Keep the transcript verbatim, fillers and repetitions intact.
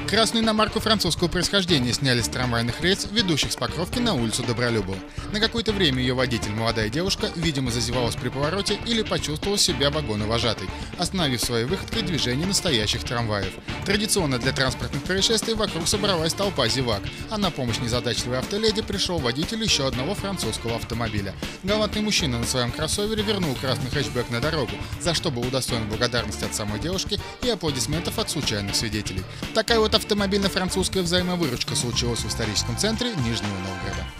Красную иномарку французского происхождения сняли с трамвайных рельс, ведущих с Покровки на улицу Добролюбова. На какое-то время ее водитель, молодая девушка, видимо, зазевалась при повороте или почувствовала себя вагоновожатой, остановив своей выходкой движение настоящих трамваев. Традиционно для транспортных происшествий вокруг собралась толпа зевак, а на помощь незадачливой автоледи пришел водитель еще одного французского автомобиля. Галантный мужчина на своем кроссовере вернул красный хэтчбэк на дорогу, за что был удостоен благодарности от самой девушки и аплодисментов от случайных свидетелей. Такая вот автомобильно-французская взаимовыручка случилась в историческом центре Нижнего Новгорода.